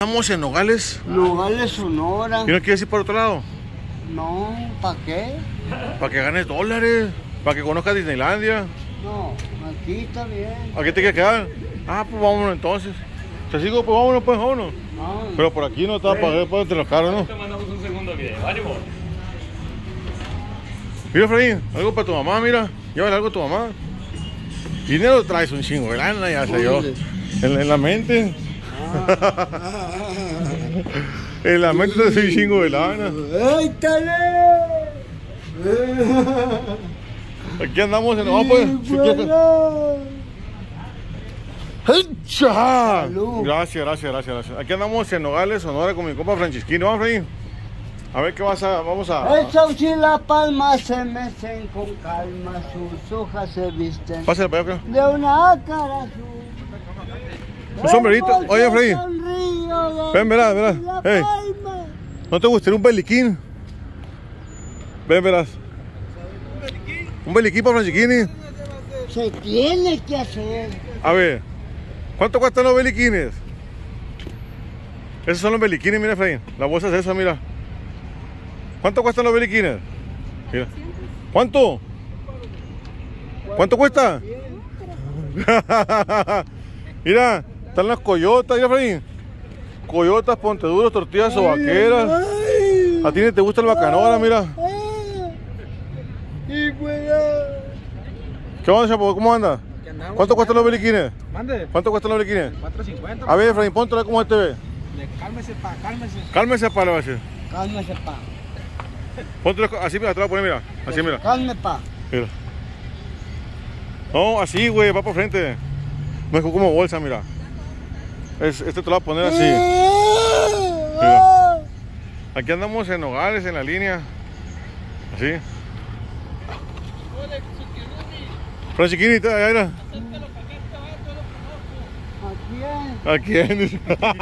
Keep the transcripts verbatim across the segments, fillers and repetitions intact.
Estamos en Nogales. Nogales, Sonora. ¿Y no quieres ir por otro lado? No, ¿para qué? Para que ganes dólares, para que conozcas Disneylandia. No, aquí está bien. ¿A qué te quieres quedar? Ah, pues vámonos entonces. Te sigo, pues vámonos, pues vámonos. Ah. Pero por aquí no está para pagar pues, entre los carros, ¿no? Te mandamos un segundo video, ánimo. Mira, Efraín, algo para tu mamá, mira. Llévale algo a tu mamá. Dinero traes un chingo de lana, ya sé yo. En, en la mente. Ah. En la mente traes un chingo de lana. ¡Ay, tale! Aquí andamos en... Vamos, pues. Si quieres- ¡Hecha! Salud. Gracias, gracias, gracias, gracias. Aquí andamos en Nogales, Sonora, con mi compa Francisquino. Vamos, Efraín. A ver qué vas a... Vamos a... El sauce y la palma se mecen con calma, sus hojas se visten Pásale para allá, acá. de una cara azul. Un sombrerito. Oye, Freddy. Sonrío Ven, verás, verás. de la Hey. palma. ¿No te gustaría un beliquín? Ven, verás. Un beliquín para Francisquini. Se tiene que hacer. A ver, ¿cuánto cuestan los beliquines? Esos son los beliquines, mira, Efraín. La bolsa es esa, mira. ¿Cuánto cuestan los beliquines? Mira. ¿Cuánto? ¿Cuánto cuesta? Mira, están las coyotas, mira, Efraín. Coyotas, ponteduros, tortillas o vaqueras. Ay, ¿A ti ni te gusta el bacanora, mira? ay, y cuidado. ¿Qué onda, chapo? ¿Cómo anda? ¿Cuánto cuestan los beliquines? Mande. ¿Cuánto cuestan los beliquines? cuatro cincuenta. A ver, Efraín, ponte cómo te ve. Cálmese, pa, cálmese. Cálmese, pa, le va a decir. Cálmese, pa. Ponte así, mira, te lo voy a poner, mira. Así, mira. Calme, pa. Mira. No, así, güey, va por frente. No es como bolsa, mira. Es, este te lo voy a poner así. Mira. Aquí andamos en Nogales, en la línea. Así. Francisquini, allá era. ¿A quién?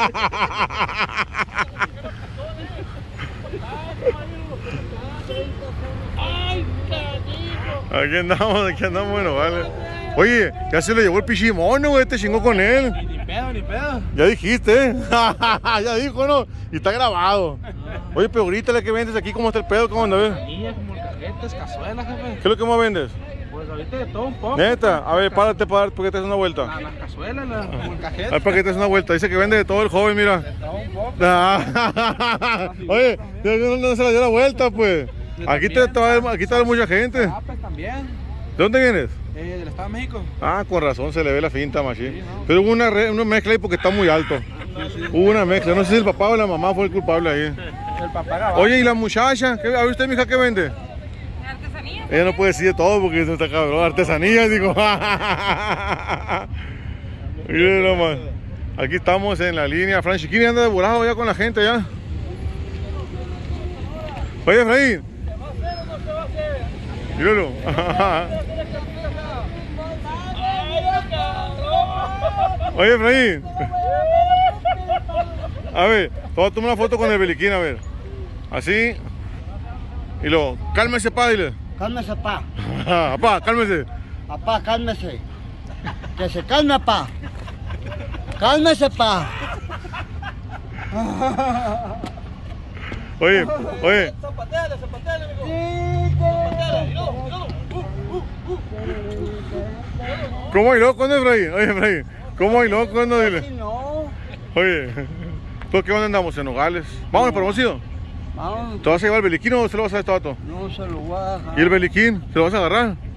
Aquí andamos, aquí andamos en Nogales. Oye, ya se lo llevó el pichimono, güey, te chingó con él. Ni pedo, ni pedo. Ya dijiste, ¿eh? Ya dijo, ¿no? Y está grabado. Oye, pero grítale que vendes aquí, ¿cómo está el pedo? ¿Cómo anda? A ver. Anillas, como cajetas, cazuelas, jefe. ¿Qué es lo que más vendes? Pues ahorita de todo un poco. Neta, a ver, párate para dar, porque te das una La- vuelta. Las cazuelas, las A ver, cajetas. para que te des una vuelta. Dice que vende de todo el joven, mira. De todo un poco. Ah, Oye, no se la dio la vuelta, pues. Aquí te, te va a ver, aquí te va a ver mucha gente. Ah, pues también. ¿De dónde vienes? Eh, del Estado de México. Ah, con razón se le ve la finta, machi. Sí, no. Pero hubo una, re- una mezcla ahí porque está muy alto. Hubo una mezcla. No sé si el papá o la mamá fue el culpable ahí. El papá Gabá. Oye, ¿y la muchacha? ¿Qué, a ver usted, mija, qué vende? Artesanía. Ella no puede decir de todo porque no está cabrón. Artesanía, digo. Miren nomás. Aquí estamos en la línea. Francisquini anda de volado ya con la gente ya. Oye, Efraín. Míralo. Oye, Efraín. A ver, te voy a tomar una foto con el beliquín, a ver. Así. Y luego, cálmese, pa, dile. Cálmese, pa. Papá, cálmese. Papá, cálmese. Que se calme, pa. Cálmese, pa. Oye, oye. Zapateale, zapateale, amigo. ¿Cómo hay loco, no, Efraín? Oye, Efraín, ¿cómo hay loco, no, Así dile? no. Oye, ¿tú qué dónde andamos? En Nogales. Vamos, promocido. Vamos. ¿Te vas a llevar el beliquín o se lo vas a dar este vato? No se lo voy a dejar. ¿Y el beliquín? ¿Se lo vas a agarrar?